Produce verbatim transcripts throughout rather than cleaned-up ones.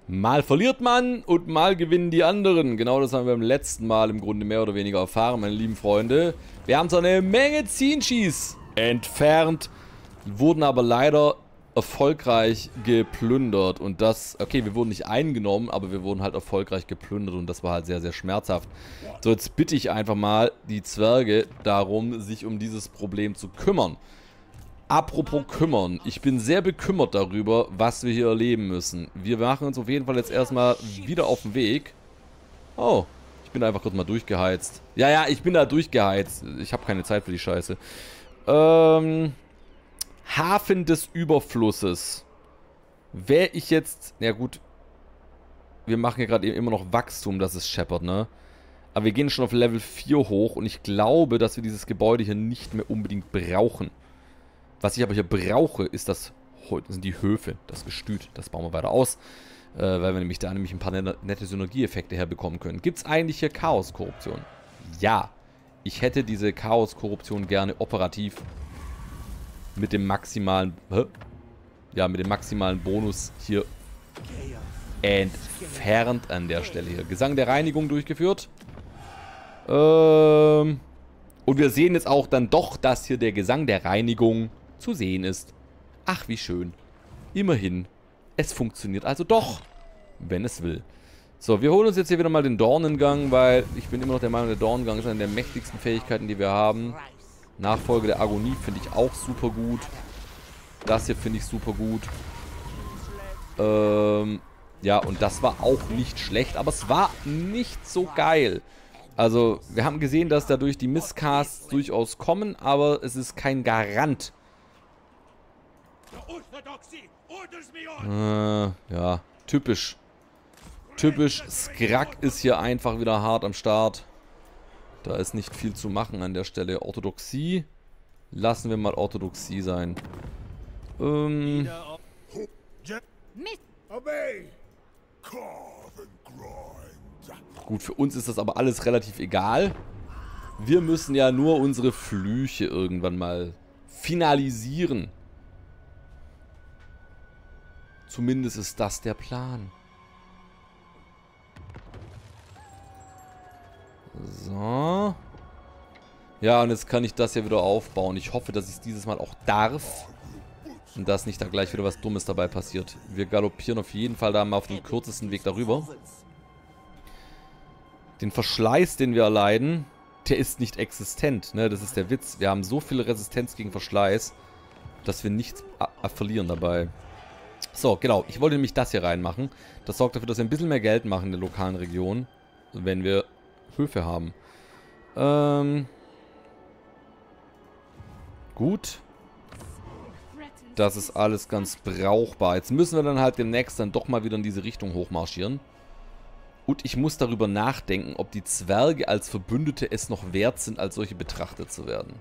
Mal verliert man und mal gewinnen die anderen. Genau das haben wir beim letzten Mal im Grunde mehr oder weniger erfahren, meine lieben Freunde. Wir haben zwar eine Menge Zinschis entfernt, wurden aber leider erfolgreich geplündert. Und das, okay, wir wurden nicht eingenommen, aber wir wurden halt erfolgreich geplündert und das war halt sehr, sehr schmerzhaft. So, jetzt bitte ich einfach mal die Zwerge darum, sich um dieses Problem zu kümmern. Apropos kümmern, ich bin sehr bekümmert darüber, was wir hier erleben müssen. Wir machen uns auf jeden Fall jetzt erstmal wieder auf den Weg. Oh, ich bin einfach kurz mal durchgeheizt. Ja, ja, ich bin da durchgeheizt. Ich habe keine Zeit für die Scheiße. Ähm, Hafen des Überflusses. Wäre ich jetzt... Ja gut, wir machen hier gerade eben immer noch Wachstum, das ist Shepard, ne? Aber wir gehen schon auf Level vier hoch und ich glaube, dass wir dieses Gebäude hier nicht mehr unbedingt brauchen. Was ich aber hier brauche, ist das, sind die Höfe, das Gestüt. Das bauen wir weiter aus, äh, weil wir nämlich da nämlich ein paar nette Synergieeffekte herbekommen können. Gibt es eigentlich hier Chaos-Korruption? Ja. Ich hätte diese Chaos-Korruption gerne operativ mit dem maximalen, hä? Ja, mit dem maximalen Bonus hier entfernt an der Stelle hier. Gesang der Reinigung durchgeführt. Ähm, und wir sehen jetzt auch dann doch, dass hier der Gesang der Reinigung zu sehen ist. Ach, wie schön. Immerhin. Es funktioniert also doch, wenn es will. So, wir holen uns jetzt hier wieder mal den Dornengang, weil ich bin immer noch der Meinung, der Dornengang ist eine der mächtigsten Fähigkeiten, die wir haben. Nachfolge der Agonie finde ich auch super gut. Das hier finde ich super gut. Ähm, ja, und das war auch nicht schlecht, aber es war nicht so geil. Also, wir haben gesehen, dass dadurch die Misscasts durchaus kommen, aber es ist kein Garant. Äh, ja, typisch. Typisch, Skrak ist hier einfach wieder hart am Start. Da ist nicht viel zu machen an der Stelle. Orthodoxie. Lassen wir mal Orthodoxie sein. Ähm. Gut, für uns ist das aber alles relativ egal. Wir müssen ja nur unsere Flüche irgendwann mal finalisieren. Zumindest ist das der Plan. So. Ja, und jetzt kann ich das hier wieder aufbauen. Ich hoffe, dass ich es dieses Mal auch darf. Und dass nicht da gleich wieder was Dummes dabei passiert. Wir galoppieren auf jeden Fall da mal auf dem kürzesten Weg darüber. Den Verschleiß, den wir erleiden, der ist nicht existent. Ne? Das ist der Witz. Wir haben so viel Resistenz gegen Verschleiß, dass wir nichts verlieren dabei. So, genau. Ich wollte nämlich das hier reinmachen. Das sorgt dafür, dass wir ein bisschen mehr Geld machen in der lokalen Region, wenn wir Höfe haben. Ähm... Gut. Das ist alles ganz brauchbar. Jetzt müssen wir dann halt demnächst dann doch mal wieder in diese Richtung hochmarschieren. Und ich muss darüber nachdenken, ob die Zwerge als Verbündete es noch wert sind, als solche betrachtet zu werden.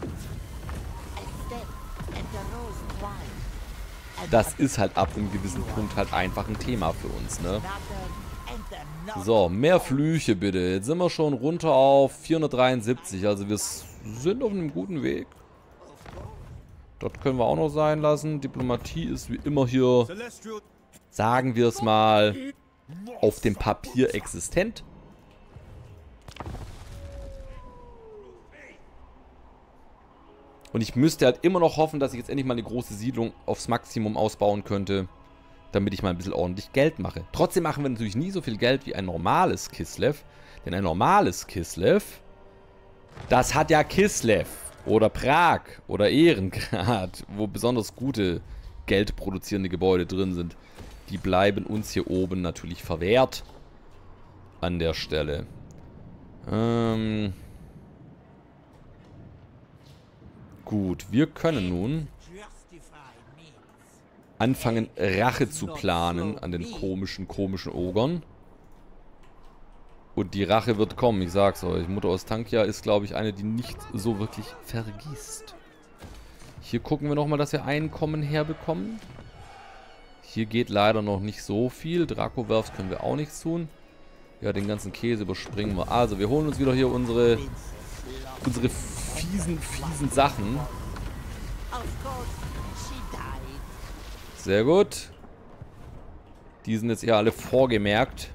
Das ist halt ab einem gewissen Punkt halt einfach ein Thema für uns, ne? So, mehr Flüche bitte. Jetzt sind wir schon runter auf vierhundertdreiundsiebzig. Also wir sind auf einem guten Weg. Das können wir auch noch sein lassen. Diplomatie ist wie immer hier, sagen wir es mal, auf dem Papier existent. Und ich müsste halt immer noch hoffen, dass ich jetzt endlich mal eine große Siedlung aufs Maximum ausbauen könnte, damit ich mal ein bisschen ordentlich Geld mache. Trotzdem machen wir natürlich nie so viel Geld wie ein normales Kislev. Denn ein normales Kislev, das hat ja Kislev. Oder Prag oder Ehrengrad, wo besonders gute geldproduzierende Gebäude drin sind. Die bleiben uns hier oben natürlich verwehrt. An der Stelle. Ähm Gut, wir können nun anfangen, Rache zu planen an den komischen, komischen Ogern. Und die Rache wird kommen, ich sag's euch. Mutter Ostankia ist, glaube ich, eine, die nicht so wirklich vergisst. Hier gucken wir nochmal, dass wir Einkommen herbekommen. Hier geht leider noch nicht so viel. Dracowerfs können wir auch nichts tun. Ja, den ganzen Käse überspringen wir. Also, wir holen uns wieder hier unsere, unsere fiesen, fiesen Sachen. Sehr gut. Die sind jetzt eher alle vorgemerkt.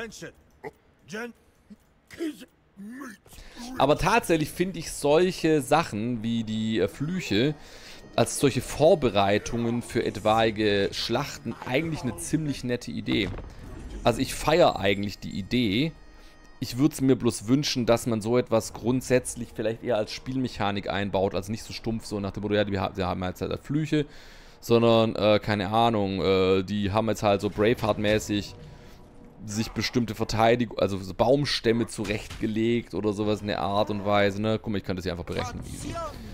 Aber tatsächlich finde ich solche Sachen wie die äh, Flüche als solche Vorbereitungen für etwaige Schlachten eigentlich eine ziemlich nette Idee. Also ich feiere eigentlich die Idee. Ich würde es mir bloß wünschen, dass man so etwas grundsätzlich vielleicht eher als Spielmechanik einbaut, also nicht so stumpf so nach dem Motto, ja, wir haben jetzt halt Flüche, sondern, äh, keine Ahnung, äh, die haben jetzt halt so Braveheart-mäßig sich bestimmte Verteidigung, also so Baumstämme zurechtgelegt oder sowas in der Art und Weise, ne? Guck mal, ich könnte das hier einfach berechnen. Easy.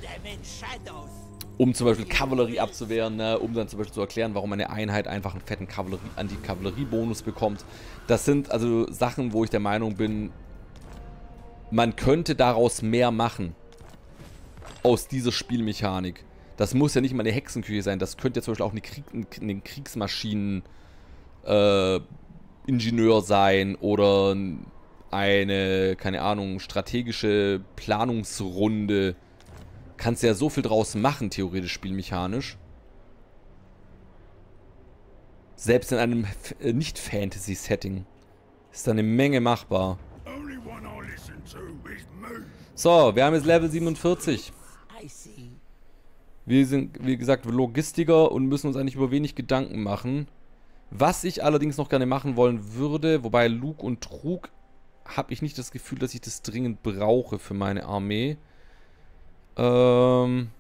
Um zum Beispiel Kavallerie abzuwehren, ne? Um dann zum Beispiel zu erklären, warum eine Einheit einfach einen fetten Kavallerie, Anti-Kavallerie-Bonus bekommt. Das sind also Sachen, wo ich der Meinung bin, man könnte daraus mehr machen. Aus dieser Spielmechanik. Das muss ja nicht mal eine Hexenküche sein, das könnte ja zum Beispiel auch eine, Krieg, eine Kriegsmaschinen äh, Ingenieur sein oder eine, keine Ahnung, strategische Planungsrunde. Kannst ja so viel draus machen, theoretisch spielmechanisch. Selbst in einem Nicht-Fantasy-Setting ist da eine Menge machbar. So, wir haben jetzt Level siebenundvierzig. Wir sind, wie gesagt, Logistiker und müssen uns eigentlich über wenig Gedanken machen. Was ich allerdings noch gerne machen wollen würde, wobei Lug und Trug, habe ich nicht das Gefühl, dass ich das dringend brauche für meine Armee. Ähm...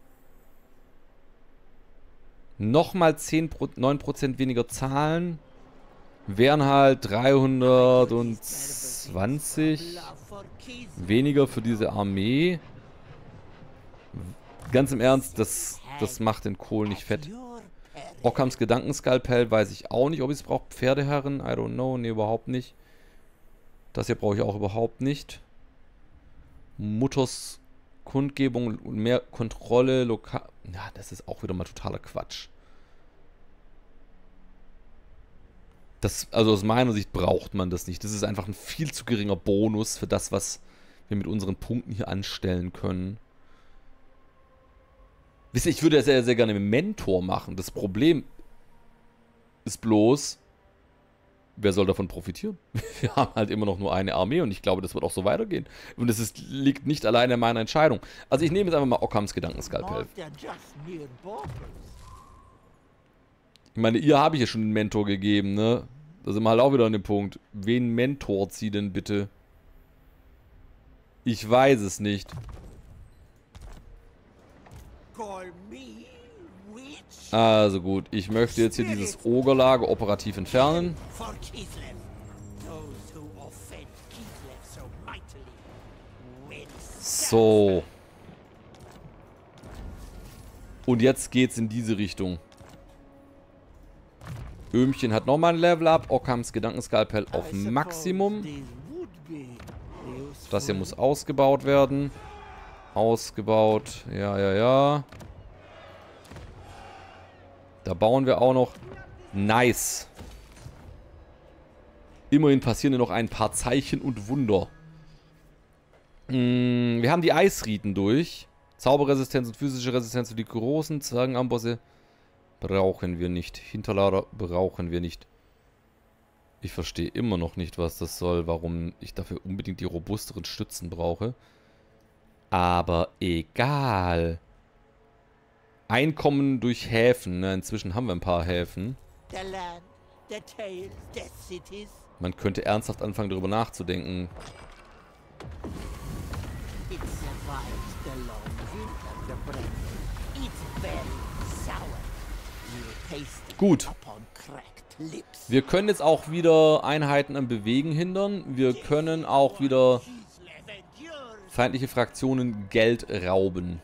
Nochmal zehn, neun Prozent weniger Zahlen. Wären halt dreihundertzwanzig weniger für diese Armee. Ganz im Ernst, das, das macht den Kohl nicht fett. Ockhams Gedankenskalpell weiß ich auch nicht, ob ich es brauche. Pferdeherren, I don't know. Ne, überhaupt nicht. Das hier brauche ich auch überhaupt nicht. Mutters Kundgebung und mehr Kontrolle, lokal... Ja, das ist auch wieder mal totaler Quatsch. Das, also aus meiner Sicht braucht man das nicht. Das ist einfach ein viel zu geringer Bonus für das, was wir mit unseren Punkten hier anstellen können. Wisst ihr, ich würde ja sehr, sehr gerne einen Mentor machen. Das Problem ist bloß, wer soll davon profitieren? Wir haben halt immer noch nur eine Armee und ich glaube, das wird auch so weitergehen. Und es ist, liegt nicht alleine in meiner Entscheidung. Also ich nehme jetzt einfach mal Ockhams Gedankenskalpell. Ich meine, ihr habe ich ja schon einen Mentor gegeben, ne? Da sind wir halt auch wieder an dem Punkt. Wen mentort sie denn bitte? Ich weiß es nicht. Also gut, ich möchte jetzt hier dieses Ogerlager operativ entfernen. So. Und jetzt geht's in diese Richtung. Öhmchen hat nochmal ein Level Up. Ockhams Gedankenskalpell auf Maximum. Das hier muss ausgebaut werden. Ausgebaut. Ja, ja, ja. Da bauen wir auch noch. Nice. Immerhin passieren hier noch ein paar Zeichen und Wunder. Hm, wir haben die Eisriten durch. Zauberresistenz und physische Resistenz für die großen Zwergenambosse brauchen wir nicht. Hinterlader brauchen wir nicht. Ich verstehe immer noch nicht, was das soll, warum ich dafür unbedingt die robusteren Stützen brauche. Aber egal. Einkommen durch Häfen. Ne? Inzwischen haben wir ein paar Häfen. Man könnte ernsthaft anfangen, darüber nachzudenken. Gut. Wir können jetzt auch wieder Einheiten am Bewegen hindern. Wir können auch wieder feindliche Fraktionen Geld rauben.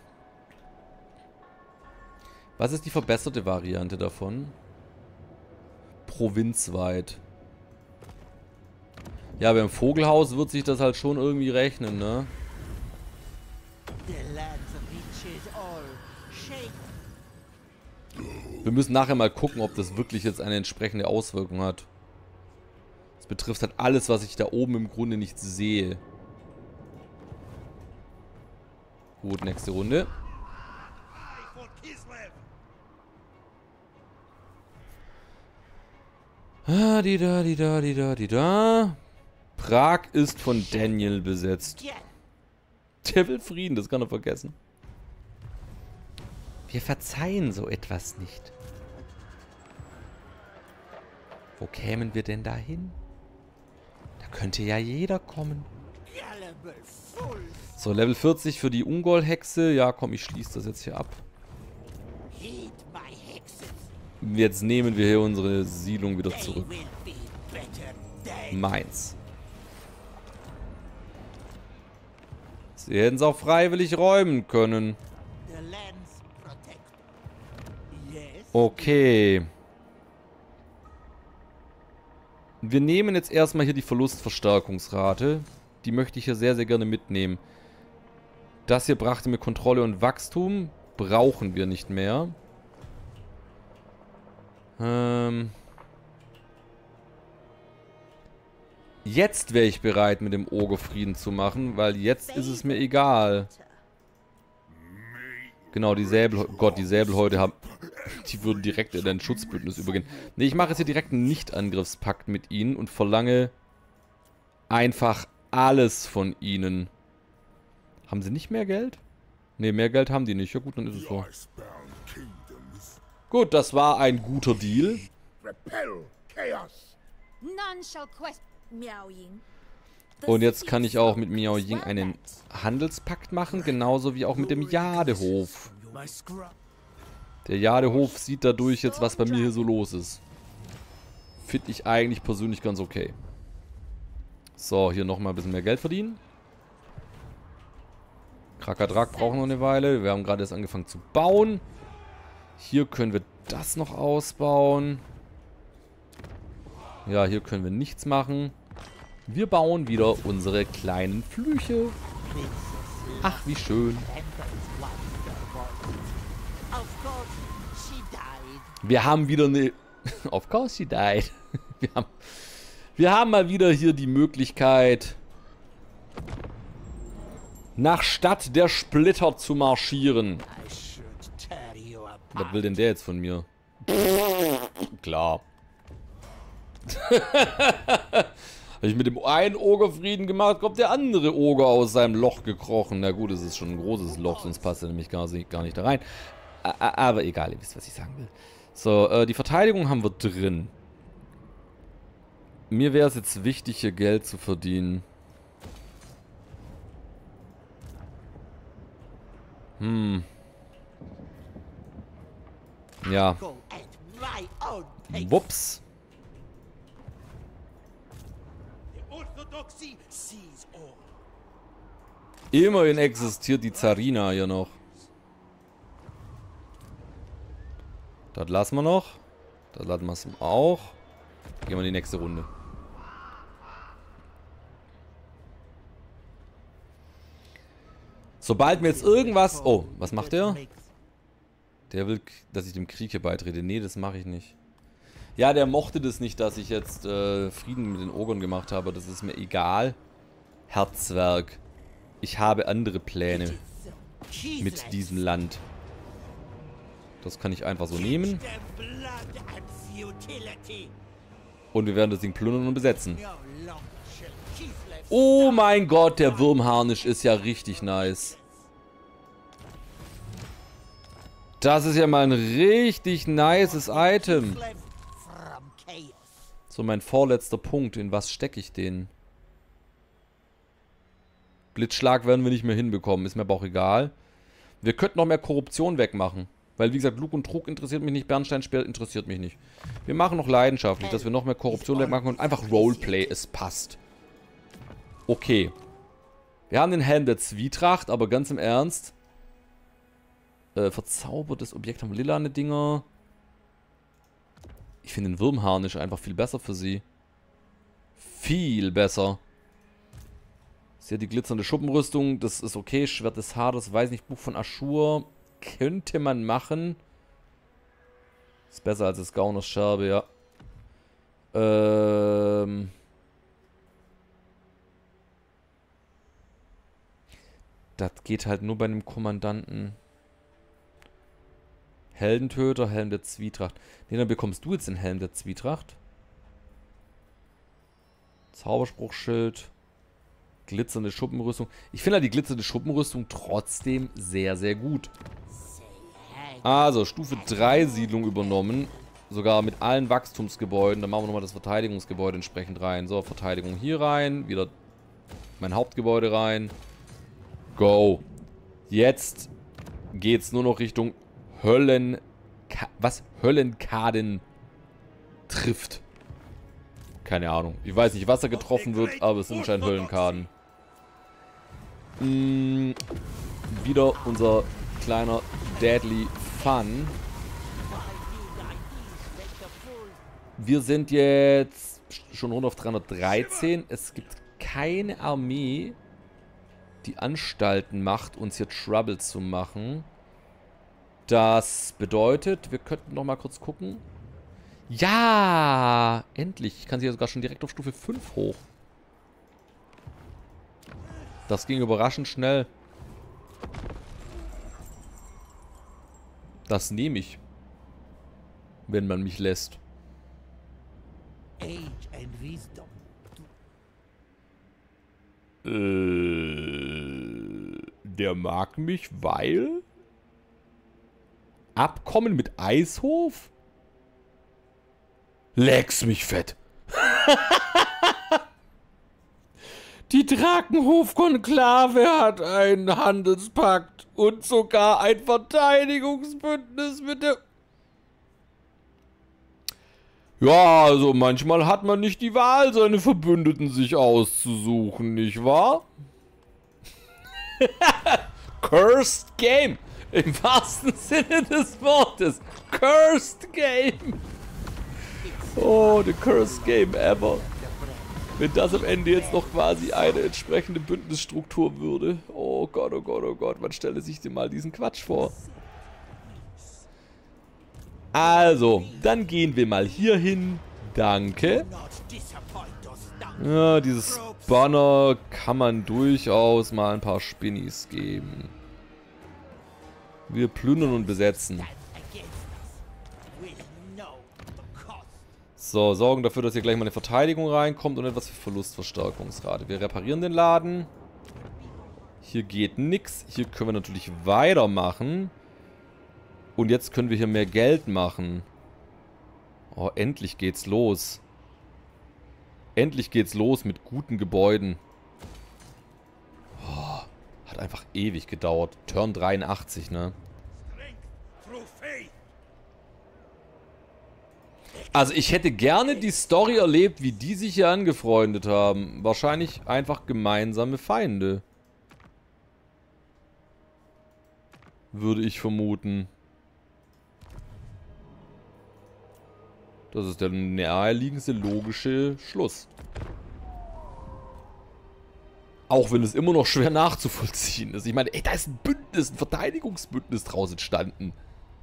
Was ist die verbesserte Variante davon? Provinzweit. Ja, beim Vogelhaus wird sich das halt schon irgendwie rechnen, ne? Wir müssen nachher mal gucken, ob das wirklich jetzt eine entsprechende Auswirkung hat. Das betrifft halt alles, was ich da oben im Grunde nicht sehe. Gut, nächste Runde. Ah, die da, die da, die da, die da. Prag ist von Daniel besetzt. Der will Frieden, das kann er vergessen. Wir verzeihen so etwas nicht. Wo kämen wir denn da hin? Da könnte ja jeder kommen. So, Level vierzig für die Ungol-Hexe. Ja, komm, ich schließe das jetzt hier ab. Jetzt nehmen wir hier unsere Siedlung wieder zurück. Meins. Sie hätten es auch freiwillig räumen können. Okay. Wir nehmen jetzt erstmal hier die Verlustverstärkungsrate. Die möchte ich hier sehr, sehr gerne mitnehmen. Das hier brachte mir Kontrolle und Wachstum. Brauchen wir nicht mehr. Ähm... Jetzt wäre ich bereit, mit dem Oger Frieden zu machen, weil jetzt ist es mir egal. Genau, die Säbel... Oh Gott, die Säbelhäute haben... Die würden direkt in ein Schutzbündnis übergehen. Ne, ich mache jetzt hier direkt einen Nicht-Angriffspakt mit ihnen und verlange einfach alles von ihnen. Haben sie nicht mehr Geld? Ne, mehr Geld haben die nicht. Ja gut, dann ist es so. Gut, das war ein guter Deal. Und jetzt kann ich auch mit Miao Ying einen Handelspakt machen, genauso wie auch mit dem Jadehof. Der Jadehof sieht dadurch jetzt, was bei mir hier so los ist. Finde ich eigentlich persönlich ganz okay. So, hier nochmal ein bisschen mehr Geld verdienen. Krakadrak brauchen noch eine Weile. Wir haben gerade erst angefangen zu bauen. Hier können wir das noch ausbauen. Ja, hier können wir nichts machen. Wir bauen wieder unsere kleinen Flüche. Ach, wie schön. Wir haben wieder eine... Of course she died. Wir haben, wir haben mal wieder hier die Möglichkeit, nach Stadt der Splitter zu marschieren. Was will denn der jetzt von mir? Klar. Habe ich mit dem einen Oger Frieden gemacht, kommt der andere Oger aus seinem Loch gekrochen. Na gut, es ist schon ein großes Loch, sonst passt er nämlich gar nicht, gar nicht da rein. Aber egal, ihr wisst, was ich sagen will. So, äh, die Verteidigung haben wir drin. Mir wäre es jetzt wichtig, hier Geld zu verdienen. Hm. Ja. Wups. Immerhin existiert die Zarina hier noch. Das lassen wir noch. Das lassen wir es auch. Gehen wir in die nächste Runde. Sobald mir jetzt irgendwas... Oh, was macht der? Der will, dass ich dem Krieg hier beitrete. Nee, das mache ich nicht. Ja, der mochte das nicht, dass ich jetzt äh, Frieden mit den Ogern gemacht habe. Das ist mir egal. Herzwerk. Ich habe andere Pläne mit diesem Land. Das kann ich einfach so nehmen. Und wir werden das Ding plündern und besetzen. Oh mein Gott, der Wurmharnisch ist ja richtig nice. Das ist ja mal ein richtig nices Item. So, mein vorletzter Punkt. In was stecke ich den? Blitzschlag werden wir nicht mehr hinbekommen. Ist mir aber auch egal. Wir könnten noch mehr Korruption wegmachen. Weil, wie gesagt, Lug und Trug interessiert mich nicht. Bernsteinspiel interessiert mich nicht. Wir machen noch leidenschaftlich, dass wir noch mehr Korruption wegmachen und einfach Roleplay. Es passt. Okay. Wir haben den Helm der Zwietracht, aber ganz im Ernst. Äh, verzaubertes Objekt haben wir lilane Dinger. Ich finde den Wurmharnisch einfach viel besser für sie. Viel besser. Ist ja die glitzernde Schuppenrüstung. Das ist okay. Schwert des Haders, weiß nicht, Buch von Aschur. Könnte man machen. Ist besser als das Gauners Scherbe, ja. Ähm... Das geht halt nur bei einem Kommandanten. Heldentöter, Helm der Zwietracht. Ne, dann bekommst du jetzt den Helm der Zwietracht. Zauberspruchschild. Glitzernde Schuppenrüstung. Ich finde halt die glitzernde Schuppenrüstung trotzdem sehr, sehr gut. Also, Stufe drei Siedlung übernommen. Sogar mit allen Wachstumsgebäuden. Dann machen wir nochmal das Verteidigungsgebäude entsprechend rein. So, Verteidigung hier rein. Wieder mein Hauptgebäude rein. Go. Jetzt geht's nur noch Richtung Höllen... Was? Höllenkaden trifft. Keine Ahnung. Ich weiß nicht, was da getroffen wird, aber es sind anscheinend Höllenkaden. Hm, wieder unser kleiner Deadly Fun. Wir sind jetzt schon runter auf dreihundertdreizehn. Es gibt keine Armee, die Anstalten macht, uns hier Trouble zu machen. Das bedeutet, wir könnten noch mal kurz gucken. Ja, endlich. Ich kann sie ja sogar schon direkt auf Stufe fünf hoch. Das ging überraschend schnell. Das nehme ich. Wenn man mich lässt. Äh, der mag mich, weil... Abkommen mit Eishof? Leck's mich fett. Die Drakenhof-Konklave hat einen Handelspakt und sogar ein Verteidigungsbündnis mit der... Ja, also manchmal hat man nicht die Wahl, seine Verbündeten sich auszusuchen, nicht wahr? Cursed Game. Im wahrsten Sinne des Wortes. Cursed Game. Oh, the cursed game ever. Wenn das am Ende jetzt noch quasi eine entsprechende Bündnisstruktur würde. Oh Gott, oh Gott, oh Gott. Man stelle sich dir mal diesen Quatsch vor. Also, dann gehen wir mal hier hin. Danke. Ja, dieses Banner kann man durchaus mal ein paar Spinnis geben. Wir plündern und besetzen. So, sorgen dafür, dass hier gleich mal eine Verteidigung reinkommt und etwas für Verlustverstärkungsrate. Wir reparieren den Laden. Hier geht nichts. Hier können wir natürlich weitermachen. Und jetzt können wir hier mehr Geld machen. Oh, endlich geht's los. Endlich geht's los mit guten Gebäuden. Oh, hat einfach ewig gedauert. Turn dreiundachtzig, ne? Also ich hätte gerne die Story erlebt, wie die sich hier angefreundet haben. Wahrscheinlich einfach gemeinsame Feinde. Würde ich vermuten. Das ist der naheliegendste logische Schluss. Auch wenn es immer noch schwer nachzuvollziehen ist. Ich meine, ey, da ist ein Bündnis, ein Verteidigungsbündnis draus entstanden.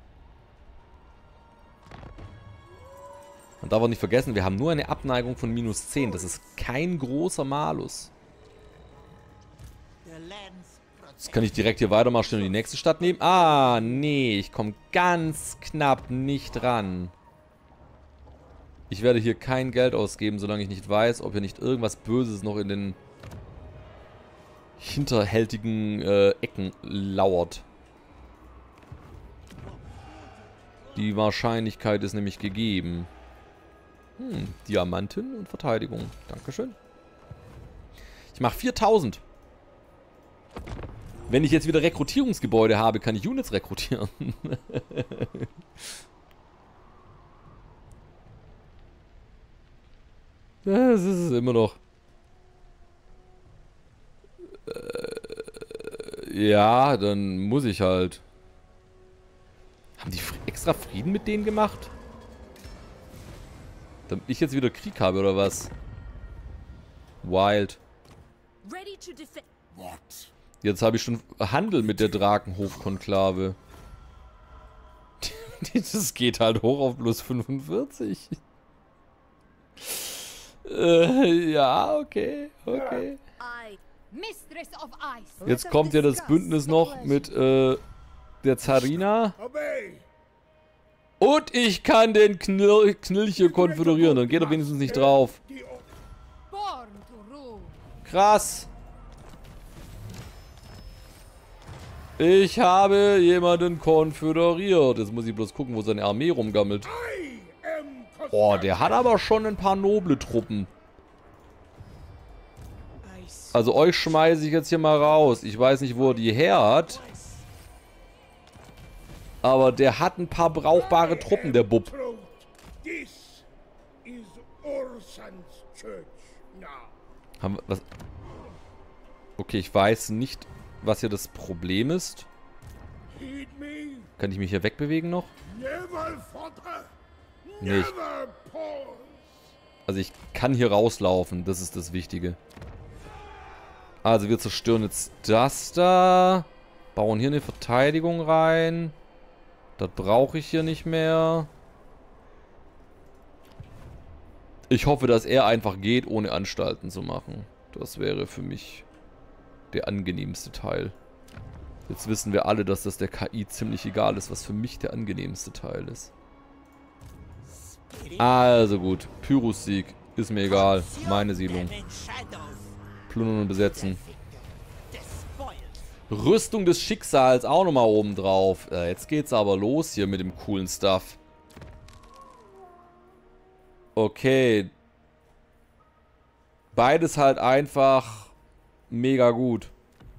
Man darf auch nicht vergessen, wir haben nur eine Abneigung von minus zehn. Das ist kein großer Malus. Jetzt kann ich direkt hier weitermarschieren und die nächste Stadt nehmen. Ah, nee, ich komme ganz knapp nicht ran. Ich werde hier kein Geld ausgeben, solange ich nicht weiß, ob hier nicht irgendwas Böses noch in den hinterhältigen äh, Ecken lauert. Die Wahrscheinlichkeit ist nämlich gegeben. Hm, Diamanten und Verteidigung. Dankeschön. Ich mache viertausend. Wenn ich jetzt wieder Rekrutierungsgebäude habe, kann ich Units rekrutieren. Das ist es immer noch. Äh, ja, dann muss ich halt. Haben die extra Frieden mit denen gemacht? Damit ich jetzt wieder Krieg habe, oder was? Wild. Jetzt habe ich schon Handel mit der Drakenhof-Konklave. Das geht halt hoch auf plus fünfundvierzig. Äh, ja, okay, okay. Jetzt kommt ja das Bündnis noch mit äh, der Zarina. Und ich kann den Knil Knilch hier konföderieren. Dann geht er wenigstens nicht drauf. Krass. Ich habe jemanden konföderiert. Jetzt muss ich bloß gucken, wo seine Armee rumgammelt. Oh, der hat aber schon ein paar noble Truppen. Also euch schmeiße ich jetzt hier mal raus. Ich weiß nicht, wo er die her hat. Aber der hat ein paar brauchbare Truppen, der Bub. Haben wir, was? Okay, ich weiß nicht, was hier das Problem ist. Kann ich mich hier wegbewegen noch? Nee, ich, also ich kann hier rauslaufen, das ist das Wichtige. Also wir zerstören jetzt das da. Bauen hier eine Verteidigung rein. Das brauche ich hier nicht mehr. Ich hoffe, dass er einfach geht, ohne Anstalten zu machen. Das wäre für mich der angenehmste Teil. Jetzt wissen wir alle, dass das der K I ziemlich egal ist, was für mich der angenehmste Teil ist. Also gut, Pyrrhus-Sieg. Ist mir egal. Meine Siedlung. Plündern und besetzen. Rüstung des Schicksals auch nochmal oben drauf. Ja, jetzt geht's aber los hier mit dem coolen Stuff. Okay. Beides halt einfach mega gut.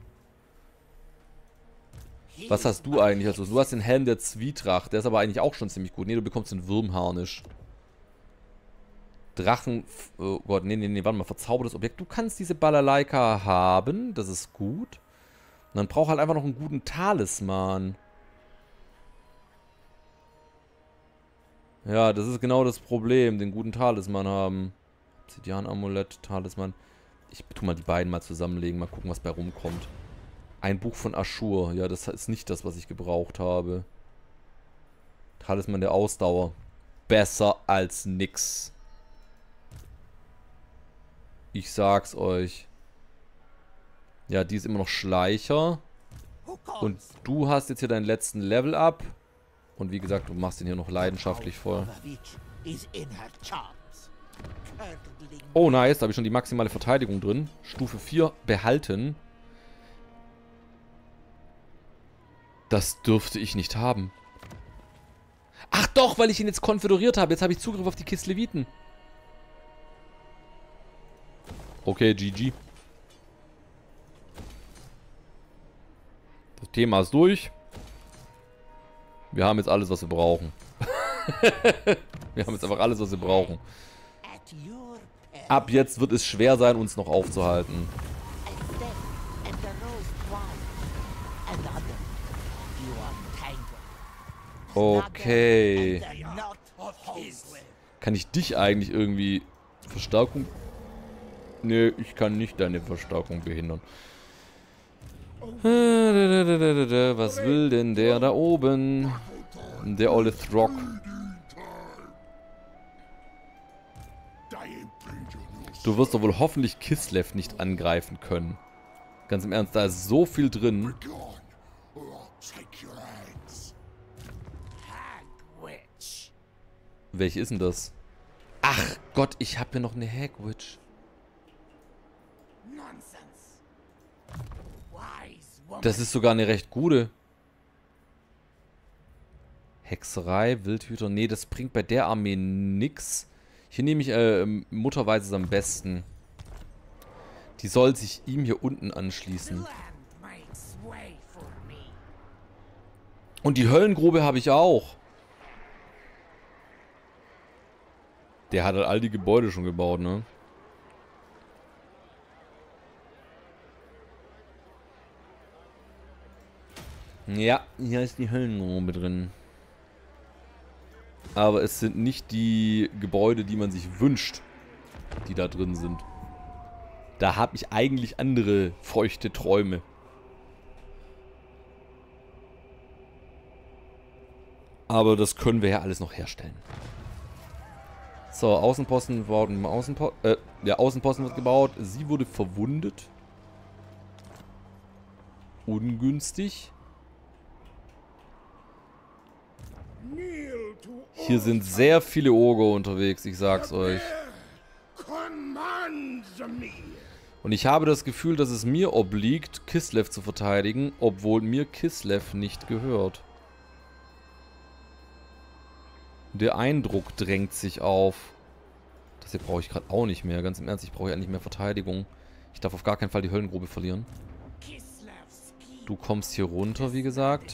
Was hast du eigentlich? Also, du hast den Helm der Zwietracht. Der ist aber eigentlich auch schon ziemlich gut. Ne, du bekommst den Würmharnisch. Drachen... Oh Gott, nee, nee, nee, warte mal. Verzaubertes Objekt. Du kannst diese Balalaika haben. Das ist gut. Und dann braucht halt einfach noch einen guten Talisman. Ja, das ist genau das Problem. Den guten Talisman haben. Obsidian-Amulett, Talisman. Ich tu mal die beiden mal zusammenlegen. Mal gucken, was bei rumkommt. Ein Buch von Aschur. Ja, das ist nicht das, was ich gebraucht habe. Talisman der Ausdauer. Besser als nix. Ich sag's euch. Ja, die ist immer noch Schleicher. Und du hast jetzt hier deinen letzten Level up. Und wie gesagt, du machst den hier noch leidenschaftlich voll. Oh, nice. Da habe ich schon die maximale Verteidigung drin. Stufe vier behalten. Das dürfte ich nicht haben. Ach doch, weil ich ihn jetzt konföderiert habe. Jetzt habe ich Zugriff auf die Kisleviten. Okay, G G. Das Thema ist durch. Wir haben jetzt alles, was wir brauchen. Wir haben jetzt einfach alles, was wir brauchen. Ab jetzt wird es schwer sein, uns noch aufzuhalten. Okay. Kann ich dich eigentlich irgendwie... Verstärkung... Nee, ich kann nicht deine Verstärkung behindern. Was will denn der da oben? Der olle Throg. Du wirst doch wohl hoffentlich Kislev nicht angreifen können. Ganz im Ernst, da ist so viel drin. Welche ist denn das? Ach Gott, ich habe hier noch eine Hagwitch. Das ist sogar eine recht gute. Hexerei, Wildhüter. Nee, das bringt bei der Armee nix. Hier nehme ich äh, Mutterweise am besten. Die soll sich ihm hier unten anschließen. Und die Höllengrube habe ich auch. Der hat halt all die Gebäude schon gebaut, ne? Ja, hier ist die Höllengrube drin. Aber es sind nicht die Gebäude, die man sich wünscht, die da drin sind. Da habe ich eigentlich andere feuchte Träume. Aber das können wir ja alles noch herstellen. So, Außenposten gebaut. Außenpo äh, der Außenposten wird gebaut. Sie wurde verwundet. Ungünstig. Hier sind sehr viele Oger unterwegs, ich sag's euch. Und ich habe das Gefühl, dass es mir obliegt, Kislev zu verteidigen, obwohl mir Kislev nicht gehört. Der Eindruck drängt sich auf. Das hier brauche ich gerade auch nicht mehr. Ganz im Ernst, ich brauche ja nicht mehr Verteidigung. Ich darf auf gar keinen Fall die Höllengrube verlieren. Du kommst hier runter, wie gesagt.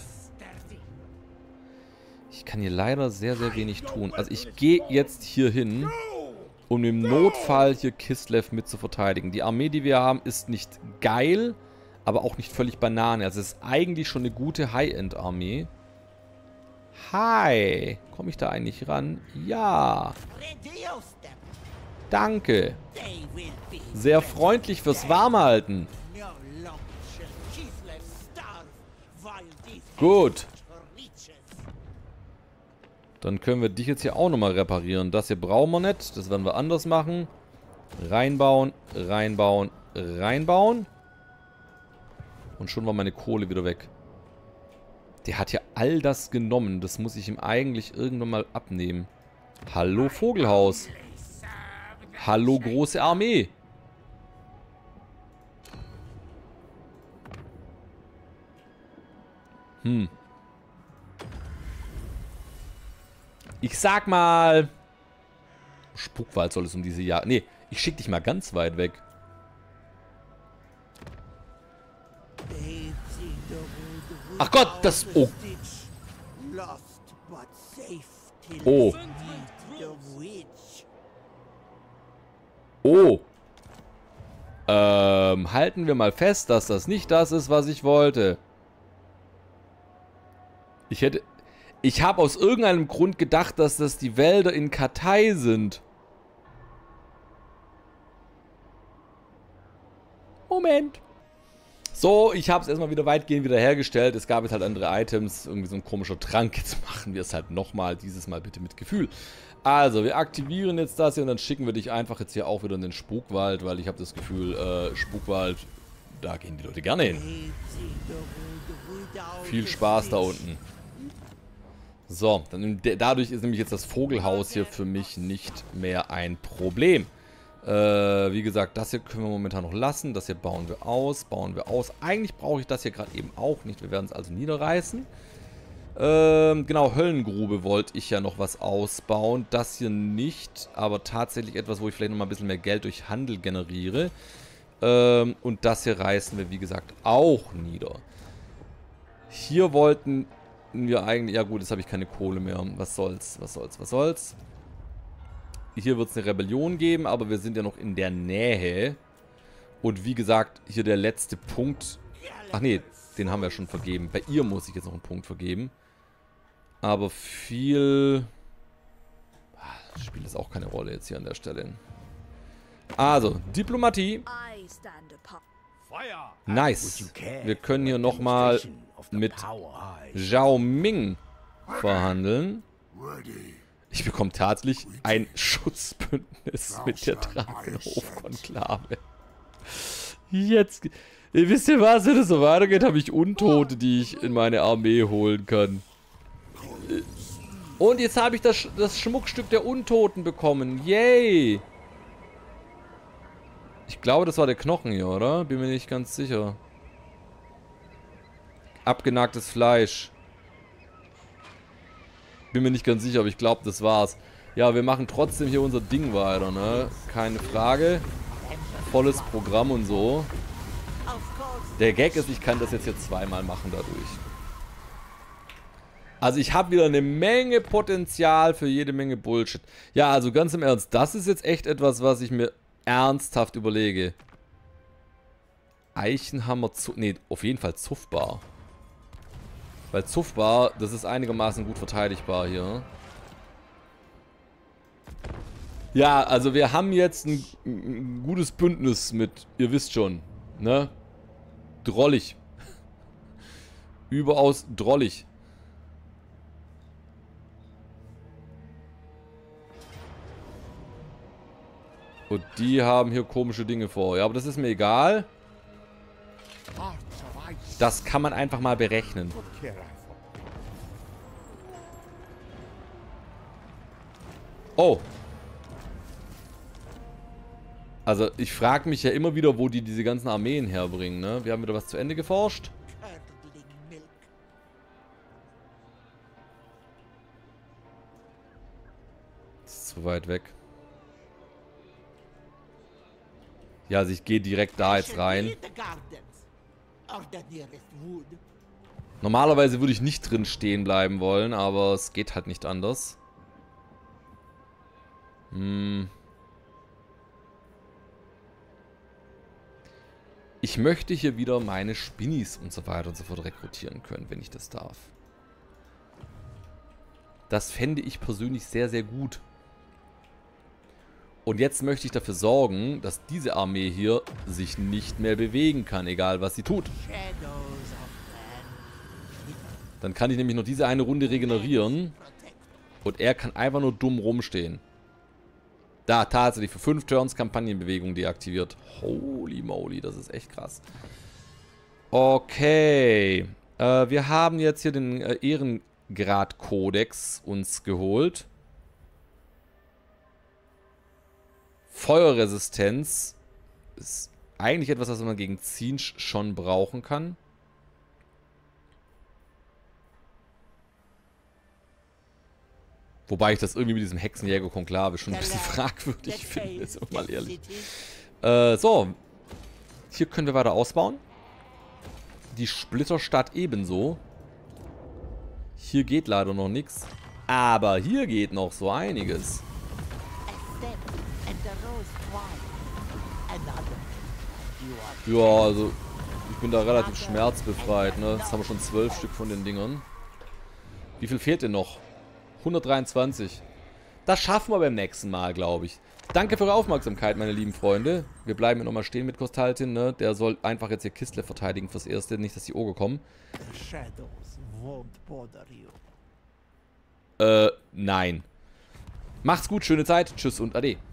Ich kann hier leider sehr, sehr wenig tun. Also ich gehe jetzt hier hin, um im Notfall hier Kislev mit zu verteidigen. Die Armee, die wir haben, ist nicht geil, aber auch nicht völlig Banane. Also es ist eigentlich schon eine gute High-End-Armee. Hi. Komme ich da eigentlich ran? Ja. Danke. Sehr freundlich fürs Warmhalten. Gut. Dann können wir dich jetzt hier auch nochmal reparieren. Das hier brauchen wir nicht. Das werden wir anders machen. Reinbauen, reinbauen, reinbauen. Und schon war meine Kohle wieder weg. Der hat ja all das genommen. Das muss ich ihm eigentlich irgendwann mal abnehmen. Hallo Vogelhaus. Hallo große Armee. Hm. Ich sag mal... Spukwald soll es um diese Jahre... Nee, ich schick dich mal ganz weit weg. Ach Gott, das... Oh. Oh. Oh. Ähm, halten wir mal fest, dass das nicht das ist, was ich wollte. Ich hätte... Ich habe aus irgendeinem Grund gedacht, dass das die Wälder in Katai sind. Moment. So, ich habe es erstmal wieder weitgehend wiederhergestellt. Es gab jetzt halt andere Items. Irgendwie so ein komischer Trank. Jetzt machen wir es halt nochmal. Dieses Mal bitte mit Gefühl. Also, wir aktivieren jetzt das hier und dann schicken wir dich einfach jetzt hier auch wieder in den Spukwald, weil ich habe das Gefühl, äh, Spukwald, da gehen die Leute gerne hin. Viel Spaß da unten. So, dann, dadurch ist nämlich jetzt das Vogelhaus hier für mich nicht mehr ein Problem. Äh, wie gesagt, das hier können wir momentan noch lassen. Das hier bauen wir aus, bauen wir aus. Eigentlich brauche ich das hier gerade eben auch nicht. Wir werden es also niederreißen. Ähm, genau, Höllengrube wollte ich ja noch was ausbauen. Das hier nicht, aber tatsächlich etwas, wo ich vielleicht noch mal ein bisschen mehr Geld durch Handel generiere. Ähm, und das hier reißen wir, wie gesagt, auch nieder. Hier wollten... wir eigentlich... Ja gut, jetzt habe ich keine Kohle mehr. Was soll's, was soll's, was soll's. Hier wird es eine Rebellion geben, aber wir sind ja noch in der Nähe. Und wie gesagt, hier der letzte Punkt... Ach nee, den haben wir schon vergeben. Bei ihr muss ich jetzt noch einen Punkt vergeben. Aber viel... Das spielt jetzt auch keine Rolle jetzt hier an der Stelle. Also, Diplomatie. Nice. Wir können hier nochmal mit Zhao Ming verhandeln. Ich bekomme tatsächlich ein Schutzbündnis mit der Drakenhof-Konklave. Jetzt... Wisst ihr was, wenn es so weitergeht, habe ich Untote, die ich in meine Armee holen kann. Und jetzt habe ich das, das Schmuckstück der Untoten bekommen. Yay! Ich glaube, das war der Knochen hier, oder? Bin mir nicht ganz sicher. Abgenagtes Fleisch. Bin mir nicht ganz sicher, aber ich glaube, das war's. Ja, wir machen trotzdem hier unser Ding weiter, ne? Keine Frage. Volles Programm und so. Der Gag ist, ich kann das jetzt hier zweimal machen dadurch. Also ich habe wieder eine Menge Potenzial für jede Menge Bullshit. Ja, also ganz im Ernst, das ist jetzt echt etwas, was ich mir ernsthaft überlege. Eichenhammer, zu nee, auf jeden Fall Zuffbar. Weil Zuffbar, das ist einigermaßen gut verteidigbar hier. Ja, also wir haben jetzt ein, ein gutes Bündnis mit, ihr wisst schon, ne? Drollig. Überaus drollig. Und die haben hier komische Dinge vor. Ja, aber das ist mir egal. Das kann man einfach mal berechnen. Oh. Also, ich frage mich ja immer wieder, wo die diese ganzen Armeen herbringen, ne? Wir haben wieder was zu Ende geforscht. Das ist zu weit weg. Ja, also ich gehe direkt da jetzt rein. Normalerweise würde ich nicht drin stehen bleiben wollen, aber es geht halt nicht anders. Hm. Ich möchte hier wieder meine Spinnis und so weiter und so fort rekrutieren können, wenn ich das darf. Das fände ich persönlich sehr, sehr gut. Und jetzt möchte ich dafür sorgen, dass diese Armee hier sich nicht mehr bewegen kann, egal was sie tut. Dann kann ich nämlich noch diese eine Runde regenerieren. Und er kann einfach nur dumm rumstehen. Da, tatsächlich für fünf Turns Kampagnenbewegung deaktiviert. Holy moly, das ist echt krass. Okay. Äh, wir haben jetzt hier den äh, Ehrengrad-Kodex uns geholt. Feuerresistenz ist eigentlich etwas, was man gegen Tzeentch schon brauchen kann. Wobei ich das irgendwie mit diesem Hexenjäger-Konklave schon ein bisschen fragwürdig finde, sind wir mal ehrlich. Äh, so. Hier können wir weiter ausbauen. Die Splitterstadt ebenso. Hier geht leider noch nichts. Aber hier geht noch so einiges. Ja, also ich bin da relativ schmerzbefreit, ne? Jetzt haben wir schon zwölf Stück von den Dingern. Wie viel fehlt denn noch? hundertdreiundzwanzig. Das schaffen wir beim nächsten Mal, glaube ich. Danke für eure Aufmerksamkeit, meine lieben Freunde. Wir bleiben hier nochmal stehen mit Kostaltin, ne? Der soll einfach jetzt hier Kislev verteidigen fürs Erste, nicht, dass die Oger kommen. Äh, nein. Macht's gut, schöne Zeit, tschüss und ade.